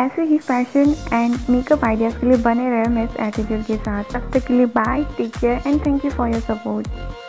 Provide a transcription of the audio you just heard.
ऐसे ही fashion and makeup ideas के लिए बने रहे मिस एटीट्यूड के साथ। तब तक के लिए bye, take care and thank you for your support.